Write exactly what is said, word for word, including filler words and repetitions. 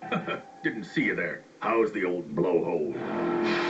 Didn't see you there. How's the old blowhole?